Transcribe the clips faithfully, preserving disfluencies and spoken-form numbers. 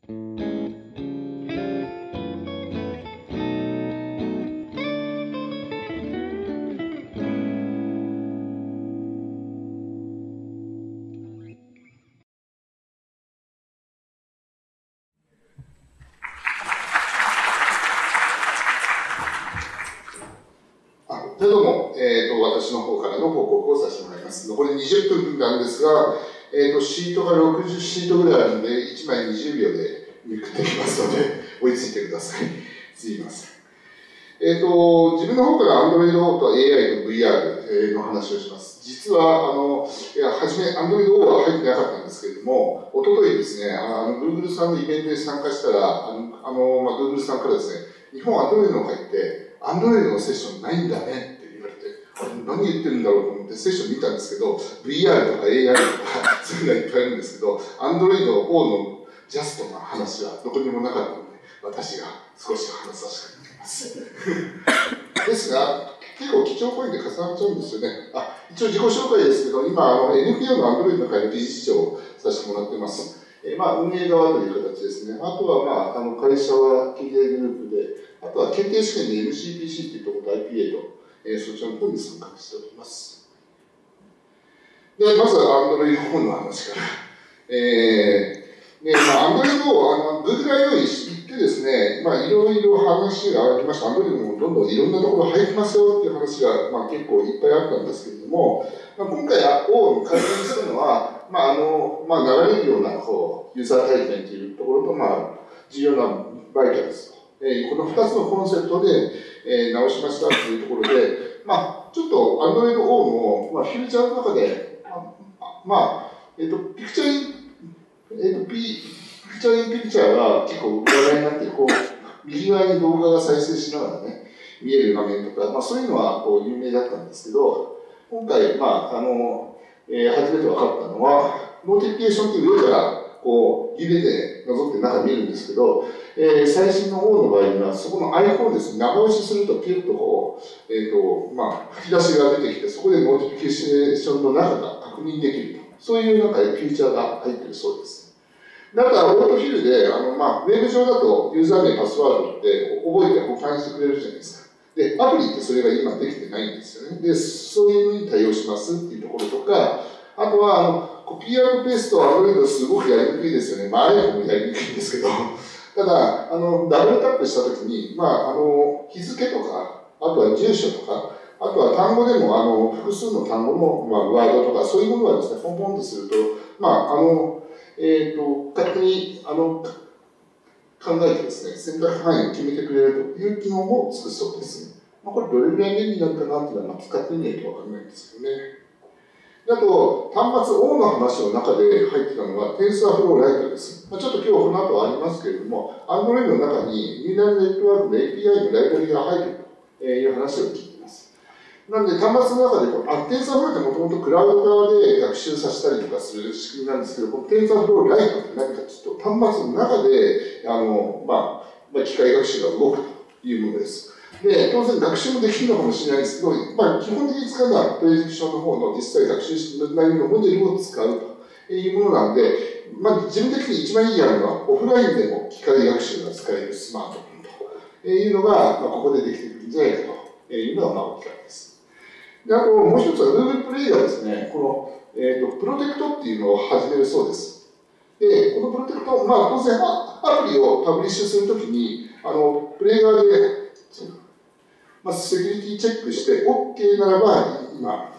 でどうも、えーと、私の方からの報告をさせてもらいます。残りにじゅっぷんなんですが、えーと、シートがろくじゅうシートぐらいあるので、いちまいにじゅうびょうでめくってきますので、追いついてください。すいません。えーと、自分の方から Android Auto と エーアイ と ブイアール の話をします。実は、あの、いや、はじめ Android Auto は入ってなかったんですけれども、おとといですね、あの、Google さんのイベントに参加したら、あの、あのまあ、Google さんからですね、日本 Android の会って、Android のセッションないんだねって言われて、あれ何言ってるんだろうと思ってセッション見たんですけど、ブイアール とか エーアイ とか、そういうのがいっぱいあるんですけど、Android Auto のジャストな話はどこにもなかったので、私が少し話させていただきます。ですが、結構基調ポイントで重なっちゃうんですよね。あ、一応自己紹介ですけど、今、あの エヌピーオー の Android の会の理事長をさせてもらっています。えー、まあ、運営側という形ですね。あとは、まあ、あの会社は経営グループで、あとは検定試験で エムシーピーシー というところと アイピーエー と、えー、そちらの方に参画しております。で、まずは Android の方の話から。えーで、まあ、Android を、あの、Google が用意してですね、まあ、いろいろ話がありました。Android もどんどんいろんなところ入ってますよっていう話が、まあ、結構いっぱいあったんですけれども、まあ、今回、を改善したのは、まあ、あの、まあ、流れるような、こう、ユーザー体験というところと、まあ、重要なバイタルですと。えー、このふたつのコンセプトで、えー、直しましたというところで、まあ、ちょっと Android O の、まあ、フューチャーの中で、まあ、えっ、ー、と、ピクチャーえっと、ピクチャーインピクチャーが結構話題になって、こう、右側に動画が再生しながらね、見える画面とか、まあそういうのはこう有名だったんですけど、今回、まあ、あの、えー、初めて分かったのは、ノーティフィケーションっていう上から、こう、指で覗って中見るんですけど、えー、最新の方の場合には、そこのアイコンですね、長押しするとピュッとこう、えっ、ー、と、まあ、吹き出しが出てきて、そこでノーティフィケーションの中が確認できると。そういうなんかフィーチャーが入っているそうです。だから、オートフィルで、あの、まあ、ウェブ上だとユーザー名、パスワードって覚えて保管してくれるじゃないですか。で、アプリってそれが今できてないんですよね。で、そういうのに対応しますっていうところとか、あとは、あの、コピーアンドペースト、アンドロイドすごくやりにくいですよね。まあ、iPhone もやりにくいんですけど。ただ、あの、ダブルタップしたときに、まあ、あの、日付とか、あとは住所とか、あとは単語でも、あの、複数の単語の、まあ、ワードとか、そういうものはですね、ポンポンとすると、まあ、あの、えっ、ー、と、勝手に、あの、考えてですね、選択範囲を決めてくれるという機能もつくそうです。まあ、これどれぐらい便利なのかなっていうのは、まあ、使ってみないとわからないんですけどね。あと、端末 O の話の中で入ってたのは、TensorFlow Lite です。まあ、ちょっと今日この後ありますけれども、Android の中にニューラルネットワークの エーピーアイ のライブラリが入るという話を聞いています。なので、端末の中でこう、あ、TensorFlow ってもともとクラウド側で学習させたりとかする仕組みなんですけど、この TensorFlow Lite って何かというと、端末の中で、あの、まあ、まあ、機械学習が動くというものです。で、当然学習もできるのかもしれないですけど、まあ、基本的に使うのはプレディクションの方の実際学習した内容のモデルを使うというものなので、まあ、自分的に一番いいやるのは、オフラインでも機械学習が使えるスマートフォンというのが、まあ、ここでできてくるんじゃないかというのが、まあ、大きかったです。で、あと、もう一つは Google プレイがですね、この、えーと、プロテクトっていうのを始めるそうです。で、このプロテクト、まあ、当然、アプリをパブリッシュするときに、あの、プレイ側で、まあ、セキュリティチェックして OK ならば、今、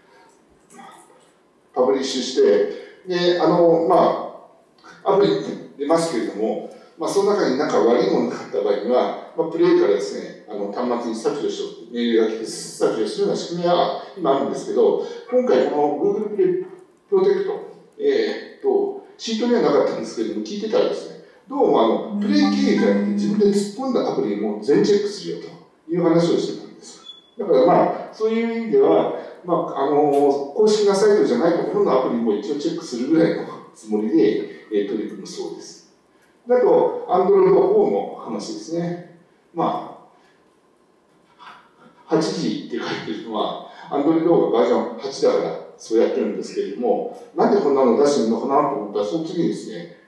パブリッシュして、で、あの、まあ、アプリ出ますけれども、まあ、その中に何か悪いものがあった場合には、まあ、プレイからですね、あの端末に削除しようと、メールが来て削除するような仕組みは今あるんですけど、今回この Google プレイプロテクト、えー、っと、シートにはなかったんですけれども、聞いてたらですね、どうもあの、プレイ経営じゃなくて自分で突っ込んだアプリも全チェックするよという話をしてたんです。だからまあ、そういう意味では、まあ、あの、公式なサイトじゃないところのアプリも一応チェックするぐらいのつもりで、えー、取り組むそうです。あと、Android O の話ですね。まあ、はちじって書いてるのは、Android O がバージョンはちだから、そうやってるんですけれども、なんでこんなの出してるのかなと思ったら、その次にですね、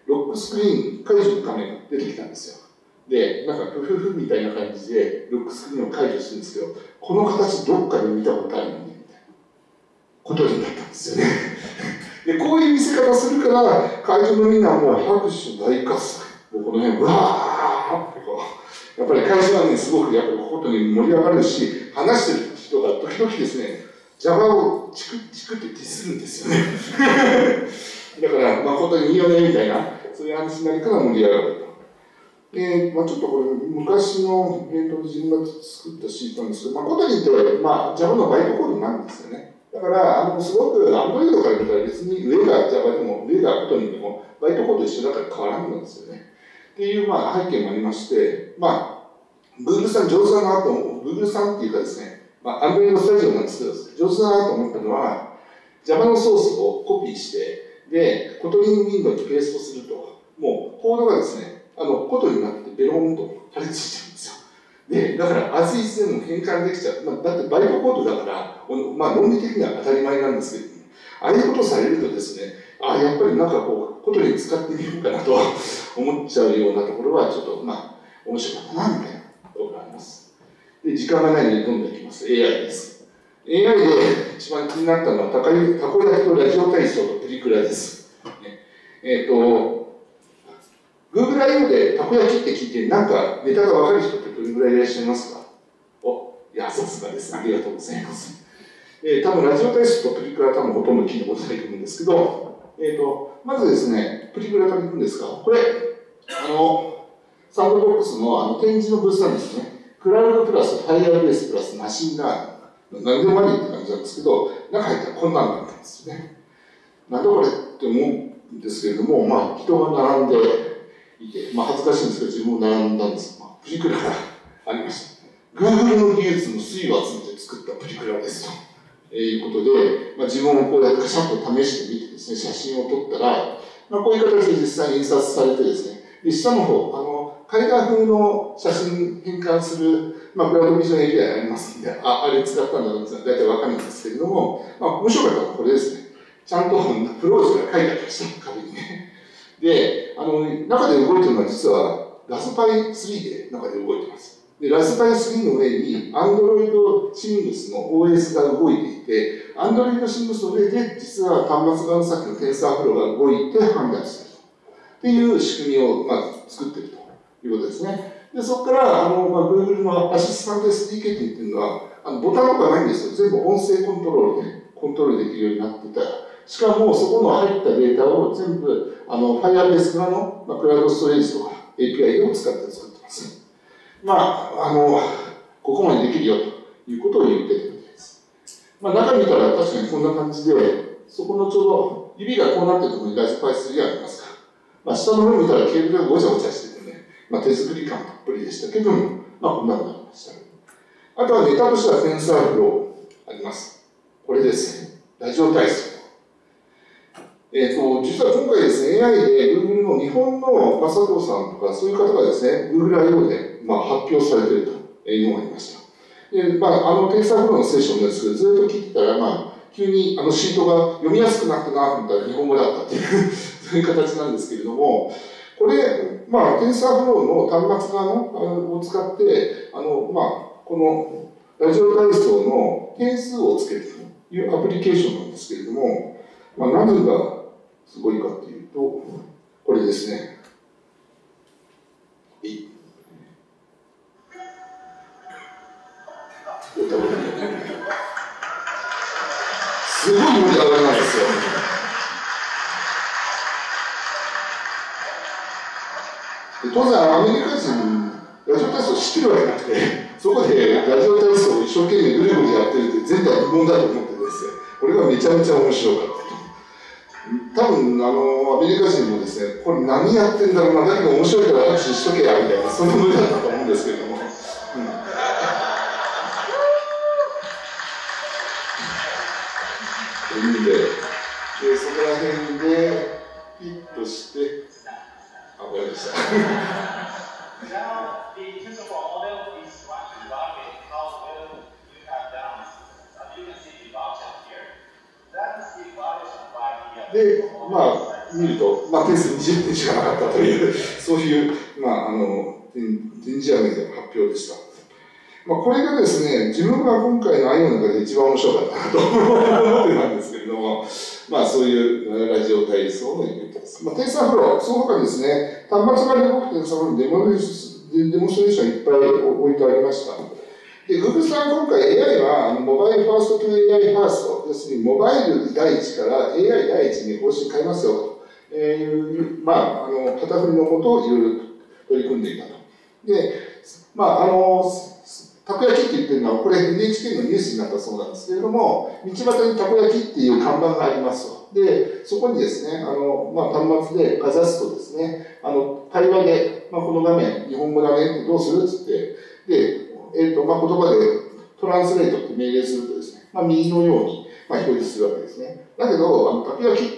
ロックスクリーン解除の画面が出てきたんですよ。で、なんか、ふふふみたいな感じで、ロックスクリーンを解除するんですけど、この形どっかで見たことあるのに、みたいなことになったんですよね。で、こういう見せ方するから、会場のみんなもう拍手大喝采。もうこの辺、うわーってこう、やっぱり会場はね、すごくやっぱりことに盛り上がるし、話してる人が時々ですね、邪魔をチクチクってディスるんですよね。だから、まあ本当にいいよね、みたいな、そういう話になりから盛り上がると。で、まあちょっとこれ、昔の、えーと、自分が作ったシートなんですけど、まあことによっては、まあ Java のバイトコードなんですよね。だから、あの、すごく、Android から見たら別に上が Java でも、上がことにでも、バイトコード一緒だから変わらないんですよね。っていう、まあ背景もありまして、まあ、Google さん上手だなと思う、Google さんっていうかですね、まあ、Android スタジオなんですけど、上手だなと思ったのは、Java のソースをコピーして、で、コトリンウィンドウにペーストすると、もうコードがですね、あの、コトになってベロンと貼り付いちゃうんですよ。で、だから、アズイズでも変換できちゃう。まあ、だってバイトコードだから、まあ、論理的には当たり前なんですけど、ね、ああいうことされるとですね、ああ、やっぱりなんかこう、コトリン使ってみようかなと思っちゃうようなところは、ちょっと、まあ、面白かったな、みたいなところがあります。で、時間がないのでどんどんいきます。エーアイ です。エーアイ で一番気になったのは、たこ焼きとラジオ体操とプリクラです。ね、えっ、ー、と、Google アイオー でたこ焼きって聞いて、なんかネタがわかる人ってどれぐらいいらっしゃいますか？お、いや、さすがです。ありがとうございます。えー、多分ラジオ体操とプリクラは多分ほとんど聞いたことないと思うんですけど、えっ、ー、と、まずですね、プリクラからいくんですが、これ、あの、サンドボックスのあの展示のブースなんですね。クラウドプラス、ファイアベースプラス、マシンラーニング。何でもありって感じなんですけど、中入ったらこんなのだったんですよね。なんだこれって思うんですけれども、まあ、人が並んでいて、まあ、恥ずかしいんですけど、自分も並んだんです。まあ、プリクラがありました。Google の技術の粋を集めて作ったプリクラですと、えー、いうことで、まあ、自分をこうやってカシャッと試してみてですね、写真を撮ったら、まあ、こういう形で実際に印刷されてですね、で下の方、あの、絵画風の写真変換する、まあ、クラウドビジョンエーピーアイ ありますんで、あ、あれ使ったんだろうって大体わかるんですけれども、まあ、面白かったのはこれですね。ちゃんとプローズが書いてありました、壁にね。で、あの、中で動いてるのは実は、ラズパイスリーで中で動いてます。で、ラズパイスリーの上に Android Sings の オーエス が動いていて、Android Sings の上で実は端末側のさっきの TensorFlow が動いて判断すると。っていう仕組みを、まあ、作っているということですね。で、そこから、あの、まあ、Google のアシスタント エスディーケー っていうのは、あのボタンとかないんですよ。全部音声コントロールでコントロールできるようになっていた。しかも、そこの入ったデータを全部、あの、Firebase 側の、まあ、クラウドストレージとか エーピーアイ を使って作ってます。まあ、あの、ここまでできるよということを言ってるみたいです。まあ、中見たら確かにこんな感じで、そこのちょうど指がこうなってるところにラズパイスリーありますから。まあ、下の方見たらケーブルがごちゃごちゃしててね、まあ、手作り感たっぷりでしたけども、まあ、こんなのがありました。あとはネタとしては TensorFlow あります。これですね。ラジオ体操。えっ、ー、と、実は今回ですね、エーアイ で Google の日本の佐藤さんとかそういう方がですね、Google アイオー で、まあ、発表されているというのがありました。で、まあ、あの TensorFlow のセッションですけど、ずっと聞いてたら、まあ、急にあのシートが読みやすくなったなと思ったら日本語だったっていう、そういう形なんですけれども、これ、まあ、TensorFlow の端末側のあのを使って、あの、まあ、このラジオ体操の点数をつけるというアプリケーションなんですけれども、まあ、何がすごいかというと、これですね。えい。すごい盛り上がりなんですよ。で当然、アメリカ人、ラジオ体操知ってるわけなくて、そこでラジオ体操を一生懸命ぐるぐるやってるって前代未聞だと思ってですね、これがめちゃめちゃ面白かった。多分、あの、アメリカ人もですね、これ何やってんだろうな、だけど面白いから拍手しとけや、みたいな、そんな無理だったと思うんですけれども。うん、で, で、そこら辺でヒットして、あ、終わりました。で、まあ、 見ると、まあ、点数にじゅってんしかなかったという、そういう、まあ、あの、展示案での発表でした。まあ、これがですね、自分が今回の アイオー の中で一番面白かったなと思ってたんですけれども、まあ、そういうラジオ体操のイベントです。まあ、テンサーフロー、その他にですね、端末が動くテンサーフローのデモンストレーションいっぱい置いてありました。で、Google さん今回 エーアイ は、モバイルファーストと エーアイ ファースト、要するにモバイル第一から エーアイ 第一に方針変えますよと、えー、まあ、あの、旗振りのもといろいろ取り組んでいたと。で、まあ、あの、たこ焼きって言ってるのは、これ エヌエイチケー のニュースになったそうなんですけれども、道端にたこ焼きっていう看板がありますと。で、そこにですね、あの、まあ、端末でかざすとですね、あの、会話で、まあ、この画面、日本語だねってどうするっつって、で、えっと、まあ、言葉でトランスレートって命令するとですね、まあ、右のように、まあ、表示するわけですね。だけど、あの、たこ焼きって、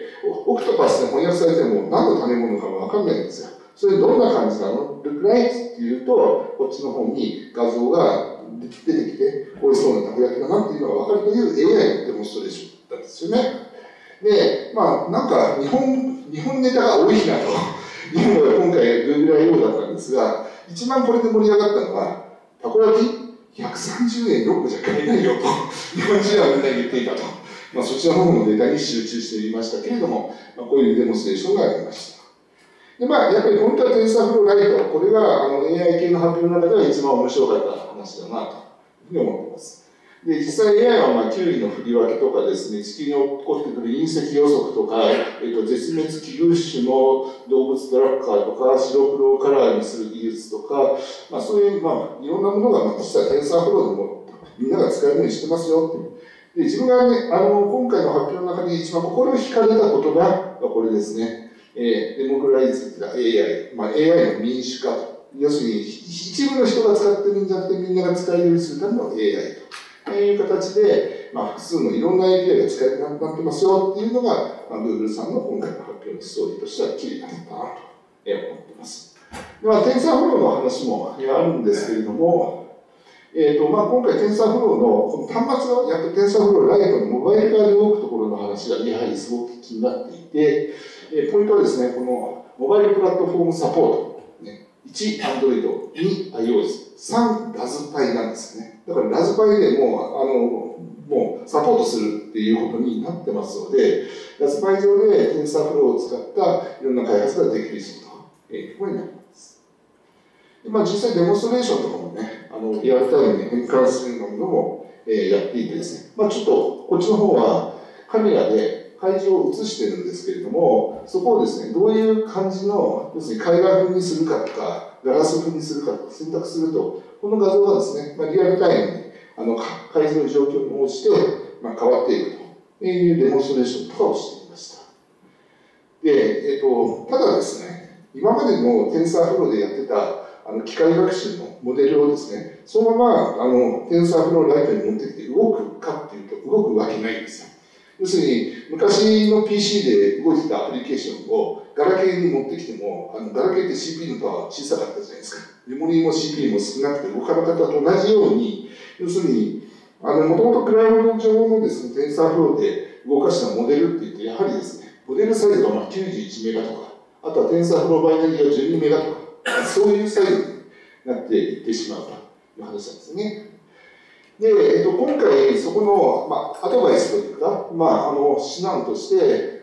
オクトパスで翻訳されても何の食べ物かもわかんないんですよ。それどんな感じなの ?look like っていうと、こっちの方に画像が出てきて、美味しそうなたこ焼きだなっていうのがわかるという エーアイ のデモンストレーションなんですよね。で、まあ、なんか日本、日本ネタが多いなと。日本は今回 Google アイオー だったんですが、一番これで盛り上がったのは、たこ焼きひゃくさんじゅうえんろっこじゃ買えないよと、日本人はみんな言っていたと。まあ、そちらの方のデータに集中していましたけれども、まあ、こういうデモンストレーションがありました。で、まあ、やっぱり本当はテンサーフローライト、これがあの エーアイ 系の発表の中では一番面白かった話だなというふうに思っています。で、実際 エーアイ はまあキュウリの振り分けとかですね、地球に起こってくる隕石予測とか、えっと、絶滅危惧種の動物トラッカーとか、白黒カラーにする技術とか、まあ、そういう、まあ、いろんなものが、まあ、実はテンサーフローでもみんなが使えるようにしてますよっていう。で、自分がね、あの、今回の発表の中で一番心を惹かれた言葉がこれですね。えー、デモクライズが エーアイ、まあ、エーアイ の民主化と。要するに、一部の人が使ってるんじゃなくて、みんなが使えるようにするための エーアイという形で、まあ、複数のいろんな エーピーアイ が使えるようになってますよっていうのが、まあ、Google さんの今回の発表のストーリーとしてはきれいだったなと思っています。で、まあ、テンサーフローの話もあるんですけれども、えーとまあ、今回、テンサーフローのこの端末がやっぱりテンサーフローライトのモバイル側で動くところの話がやはりすごく気になっていて、えー、ポイントはですね、このモバイルプラットフォームサポート、ね、いち、Android、に、iOS、さん、ラズパイなんですよね。だからラズパイでもう、あの、もうサポートするっていうことになってますので、ラズパイ上でテンサーフローを使ったいろんな開発ができるしというところになります。でまあ、実際デモンストレーションとかもね、あのリアルタイムに変換するようなものも、えー、やっていてですね、まあ、ちょっとこっちの方はカメラで会場を映してるんですけれども、そこをですね、どういう感じの、要するに海外風にするかとか、ガラス風にするかとか選択すると、この画像がですね、まあ、リアルタイムにあの改造状況に応じて、まあ、変わっていくというデモンストレーションとかをしていました。で、えっと、ただですね、今までのテンサーフローでやってたあの機械学習のモデルをですね、そのままあのテンサーフローライトに持ってきて動くかっていうと動くわけないんですよ。要するに昔の ピーシー で動いてたアプリケーションをガラケーに持ってきても、あのガラケーって シーピーユー のパワー小さかったじゃないですか。メモリーも シーピーユー も少なくて動かなかったと同じように、要するにあのもともとクラウド上のですね、テンサーフローで動かしたモデルって言って、やはりですね、モデルサイズがまあきゅうじゅういちメガとか、あとはテンサーフローバイナリーがじゅうにメガとか、そういうサイズになっていってしまうという話なんですね。で、えっと、今回、そこの、まあ、アドバイスというか、まあ、あの、指南として、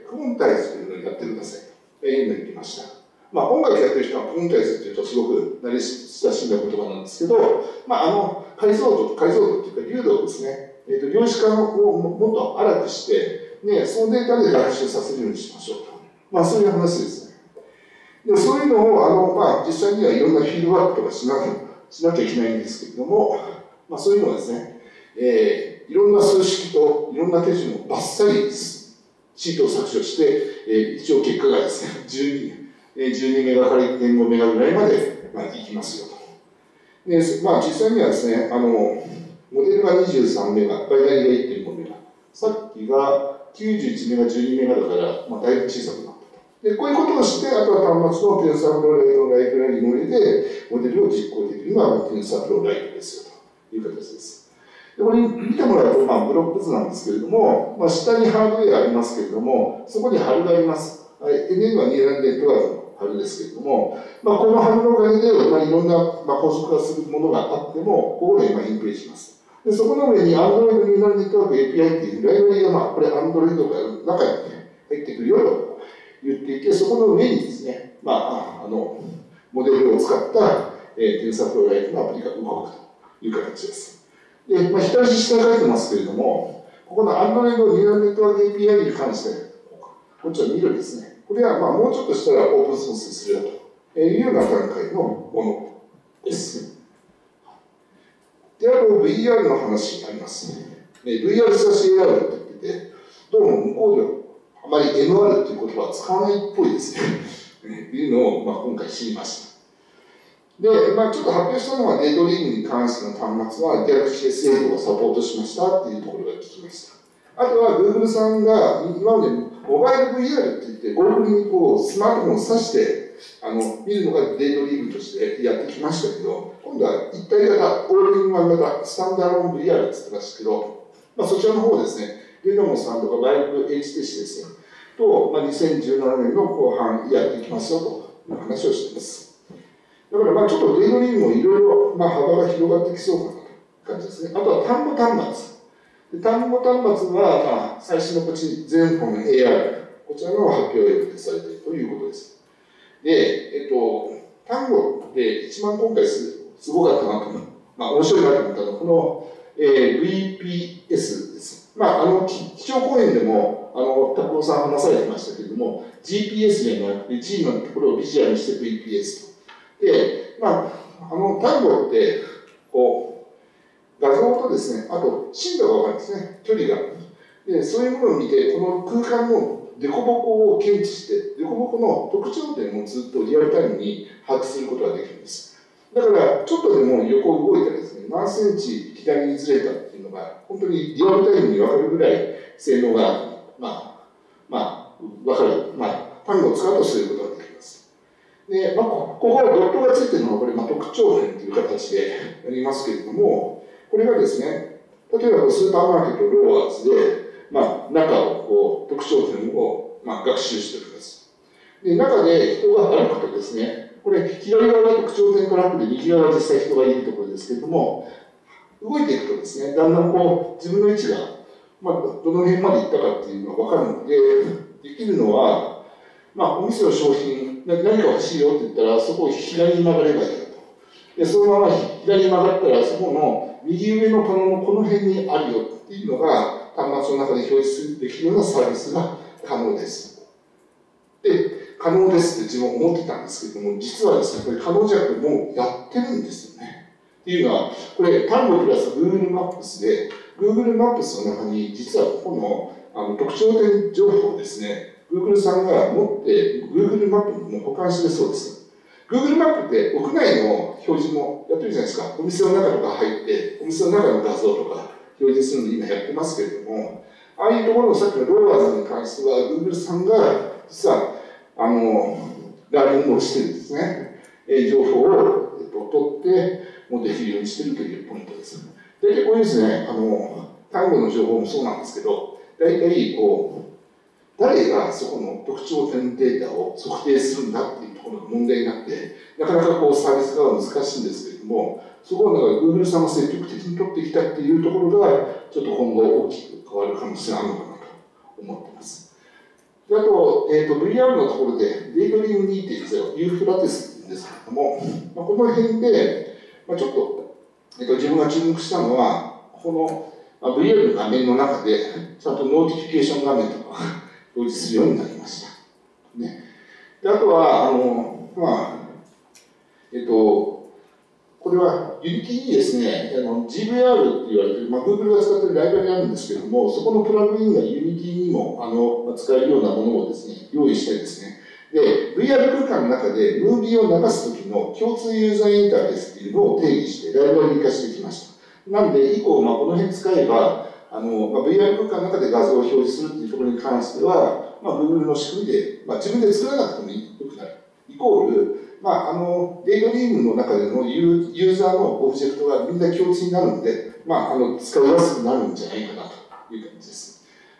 クオンタイズというのをやってくださいというのを言ってました。まあ、音楽やってる人はクオンタイズっていうと、すごく慣れ親しんだ言葉なんですけど、まあ、あの、解像度、解像度っていうか、流度をですね、えっと、量子化をもっと荒くして、ね、そのデータで学習させるようにしましょうと。まあ、そういう話ですね。でそういうのを、あの、まあ、実際にはいろんなフィードバックとかしなきゃ、しなきゃいけないんですけれども、まあ、そういうのはですね、えー、いろんな数式といろんな手順をバッサリシートを削除して、えー、一応結果がですね、じゅうに、えー、じゅうにメガから いってんご メガぐらいまで、まあ、いきますよと。で、まあ、実際にはですね、あの、モデルがにじゅうさんメガ、バイナリーが いってんご メガ、さっきがきゅうじゅういちメガ、じゅうにメガだから、まあ、だいぶ小さくなったと。で、こういうことをして、あとは端末のテンサーフローライトのライブラリに入れて、モデルを実行できるのはテンサーフローライトですよという形です。でこれ見てもらうと、まあ、ブロック図なんですけれども、まあ、下にハードウェアありますけれども、そこにハルがあります。 エヌエヌ はニューラルネットワークのハブですけれども、まあ、このハブのおかげで、まあ、いろんな、まあ、高速化するものがあっても、ここで今インプレします。で、そこの上に Android ニューラルネットワーク エーピーアイ っていうライブラリが、まあ、これ Android が中に入ってくるよと言っていて、そこの上にですね、まあ、あの、モデルを使った、えー、TensorFlow ライトのアプリが動くという形です。で、まあ、左下に書いてますけれども、ここの Android ニューラルネットワーク エーピーアイ に関して、こっちは緑ですね。これはまあもうちょっとしたらオープンソースにするよというような段階のものです。で、あと ブイアール の話あります。ブイアール スラッシュ エーアール って言ってて、どうも向こうではあまり エムアール っていう言葉は使わないっぽいですね。というのをまあ今回知りました。で、まあ、ちょっと発表したのは、デイドリームに関しての端末は Galaxy エスエイト をサポートしましたっていうところが聞きました。あとは Google さんが今までモバイル ブイアールって言って、ゴーグルにこうスマートフォンを挿してあの見るのがデイドリームとしてやってきましたけど、今度は一体型、オールインワン型、スタンダーロン ブイアール って言ってましたけど、まあ、そちらの方ですね、ゲノモさんとかバイク エイチティーシー ですね、と、まあ、にせんじゅうななねんの後半やっていきますよという話をしています。だからまあちょっとデイドリームもいろいろまあ幅が広がってきそうかなという感じですね。あとは単語端末。で単語端末はまあ最新のこっち全本 エーアール、こちらの発表を予定されているということです。で、えっと、単語で一番今回すすごかったなと思う、まあ面白いなと思ったのは、この、えー、ブイピーエス です。まああの、基調講演でも、あの、拓郎さん話されてましたけれども、ジーピーエス ではなくて G のところをビジュアルにして ブイピーエス と。で、まあ、あの、単語って、こう、画像とですね、あと、深度がわかるんですね、距離が。で、そういうものを見て、この空間の凸凹を検知して、凸凹の特徴点をずっとリアルタイムに把握することができるんです。だから、ちょっとでも横動いたらですね、何センチ左にずれたっていうのが、本当にリアルタイムにわかるぐらい性能が、まあ、まあ、わかる。まあ、単語を使うとそういうことができます。で、まあ、ここはドットがついてるのは、これ、まあ、特徴点という形でやりますけれども、これがですね、例えばスーパーマーケットローアーズで、まあ、中を、こう、特徴点を、まあ、学習しております。で、中で人が歩くとですね、これ、左側が特徴点トラックで、右側は実際人がいるところですけれども、動いていくとですね、だんだんこう、自分の位置が、まあ、どの辺まで行ったかっていうのが分かるので、できるのは、まあ、お店の商品、何か欲しいよって言ったら、そこを左に曲がればいいと。で、そのまま左に曲がったら、そこの右上の棚のこの辺にあるよっていうのが、端末の中で表示できるようなサービスが可能です。で、可能ですって自分思ってたんですけれども、実はですね、これ可能じゃなくてもうやってるんですよね。っていうのは、これ、単語プラス Google マップスで、Google マップスの中に、実はここのあの特徴点情報をですね、Google さんが持って、Google マップにも保管してるそうです。Google マップって屋内の表示もやってるじゃないですか。お店の中とか入って、お店の中の画像とか表示するの今やってますけれども、ああいうところのさっきのローアーズに関しては、Google さんが実は、あの、ラーニングをしてるんですね。え情報を、えっと、取って、もできるようにしてるというポイントです。大体こういうですね、あの、単語の情報もそうなんですけど、大体こう、誰がそこの特徴点データを測定するんだっていうところが問題になって、なかなかこうサービス側は難しいんですけれども、そこをなんか Google さんが積極的に取ってきたっていうところが、ちょっと今後大きく変わる可能性があるのかなと思っています。であと、えーと、ブイアール のところで、デイドリーム にてんゼロ、ユーフラテスって言うんですけれども、まあ、この辺で、まあ、ちょっと、えーと、自分が注目したのは、この、まあ、ブイアール の画面の中で、ちゃんとノーティフィケーション画面とか表示するようになりました。ね、であとは、あの、まあ、えっ、ー、と、これは Unity にですね、あの ジーブイアール って言われている、まあ、Google が使っているライブラリがあるんですけれども、そこのプラグインが Unity にもあの使えるようなものをですね、用意してですね、で、ブイアール 空間の中でムービーを流すときの共通ユーザーインターフェースっていうのを定義して、ライブラリに化してきました。なので、以降、まあ、この辺使えば、あのまあ、ブイアール 空間の中で画像を表示するっていうところに関しては、まあ、Google の仕組みで、まあ、自分で作らなくてもよくなる。イコール、まあ、あの、デイドリームの中でのユー、ユーザーのオブジェクトがみんな共通になるので、まあ、あの、使いやすくなるんじゃないかなという感じです。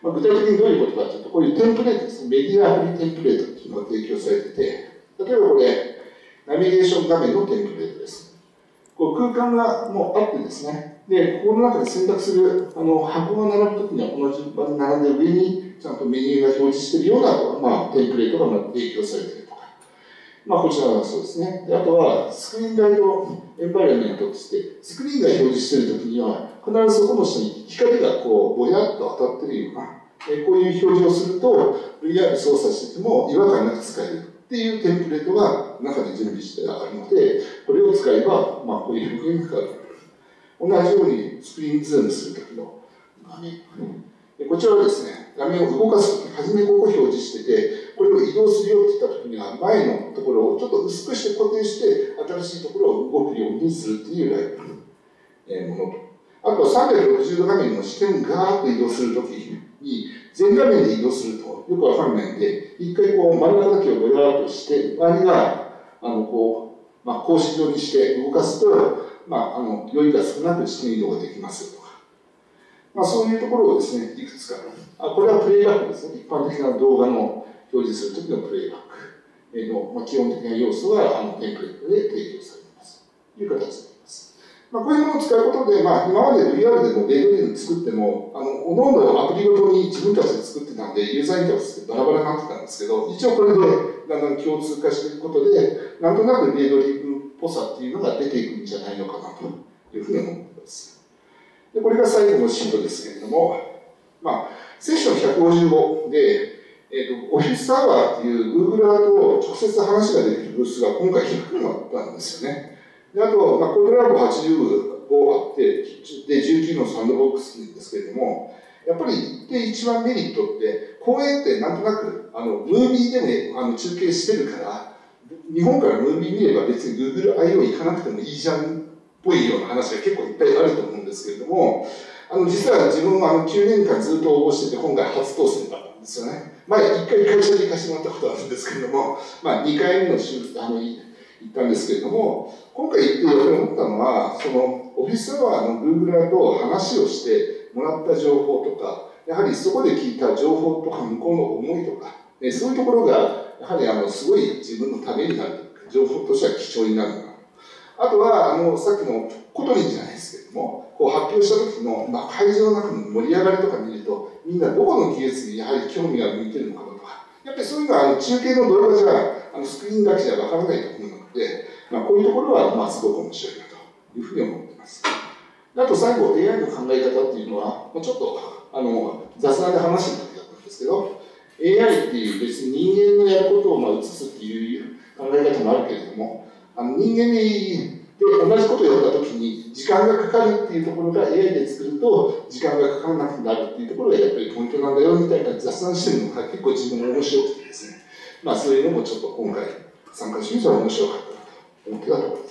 まあ、具体的にどういうことかというと、こういうテンプレートですね、メディアアプリテンプレートっていうのが提供されてて、例えばこれ、ナビゲーション画面のテンプレートです。こう空間がもうあってですね、で、ここの中で選択するあの箱が並ぶときには、この順番に並んで上にちゃんとメニューが表示しているような、まあ、テンプレートが提供されているとか、まあ、こちらがそうですね。であとは、スクリーンガイドエンバイロメントとして、スクリーンが表示しているときには、必ずそこの下に光がこうぼやっと当たっているような、えこういう表示をすると、ブイアール 操作してても違和感なく使えるっていうテンプレートが中に準備してあるので、これを使えば、まあ、こういうふうに使う。同じようにスクリーンズームするときの画面。こちらはですね、画面を動かすとき、初めここ表示してて、これを移動するよって言ったときには、前のところをちょっと薄くして固定して、新しいところを動くようにするっていうライブ、えー、ものと。あとはさんびゃくろくじゅうど画面の視点をガーッと移動するときに、全画面で移動するとよくわかんないんで、一回こう真ん中だけをぼやっとして、周りが、あの、こう、まあ、格子状にして動かすと、まあ、あの、酔いが少なく視点移動ができますよとか。まあ、そういうところをですね、いくつか。あ、これはプレイバックですね。一般的な動画の表示するときのプレイバックの、まあ、基本的な要素があのテンプレートで提供されています。という形になります。まあ、こういうものを使うことで、まあ、今まで ブイアール でもデータで作っても、あの、おのおのアプリごとに自分たちで作ってたんで、ユーザーインターフェースってバラバラになってたんですけど、一応これでだんだん共通化していくことで、なんとなくデータリブっぽさっていうのが出ていくんじゃないのかなというふうに思っています。で、これが最後のシートですけれども、まあ、セッションひゃくごじゅうごで、えーと、オフィスアワーっていう Google と直接話ができるブースが今回ひゃくになったんですよね。で、あと、まあ、コードラボはちじゅうごあって、で、じゅうきゅうのサンドボックスですけれども、やっぱりで一番メリットって、公演ってなんとなく、あの、ムービーでもあの中継してるから、日本からムービー見れば別に Google アイオー 行かなくてもいいじゃんっぽいような話が結構いっぱいあると思うんですけれども、あの、実は自分もあのきゅうねんかんずっと応募してて、今回初当選だったんですよね。前、いっかい会社で行かせてもらったことあるんですけれども、まあ、にかいめの週、あの、行ったんですけれども、今回行ってやっぱり思ったのは、その、オフィスアワーの Google と話をしてもらった情報とか、やはりそこで聞いた情報とか、向こうの思いとか、ね、そういうところが、やはりあの、すごい自分のためになる、情報としては貴重になるな。あとは、あの、さっきのコトリンじゃないですけれども、こう発表した時の、まあ、会場の中の盛り上がりとか見ると、みんなどこの技術にやはり興味が向いてるのかとか、やっぱりそういうのはあの中継の動画じゃ、あのスクリーンだけじゃわからないところなので、まあ、こういうところは、まあ、すごく面白いなというふうに思っています。あと最後、エーアイ の考え方っていうのは、まあ、ちょっと、あの、雑談で話してた時だったんですけど、エーアイ っていう別に人間のやることをまあ移すっていう考え方もあるけれども、あの人間で同じことをやったときに時間がかかるっていうところが エーアイ で作ると時間がかからなくなるっていうところがやっぱりポイントなんだよみたいな雑談してるのが結構自分も面白くてですね、まあそういうのもちょっと今回参加してみたら面白かったなと思ってたところです。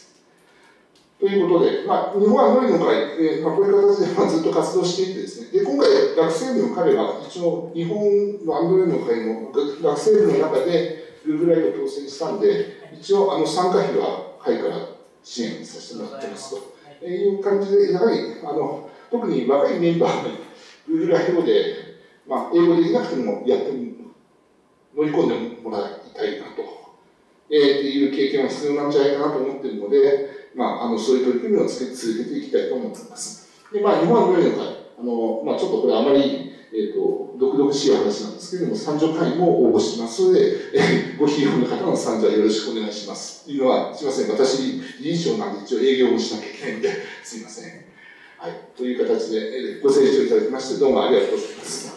ということで、まあ、日本アンドロイドの会、えーまあ、こういう形でまあずっと活動していてですね、で今回学生部の彼は一応日本のアンドロイドの会の学生部の中で Google アイを当選したんで、一応あの参加費は会から支援させてもらってますという感じで、やはりあの特に若いメンバーに Google アイオー で、まあ、英語できなくてもやって乗り込んでもらいたいなと、えー、っていう経験は必要なんじゃないかなと思っているので、まあ、あのそういう取り組みを続けていきたいと思っています。で、まあ、日本アンドロイドの会、あのまあ、ちょっとこれあまり、えーと、毒々しい話なんですけれども、参助会も応募しますので、えー、ご費用の方の参助はよろしくお願いします。というのは、すみません、私、理事長なんで一応営業もしなきゃいけないので、すみません。はい、という形で、えー、ご清聴いただきまして、どうもありがとうございます。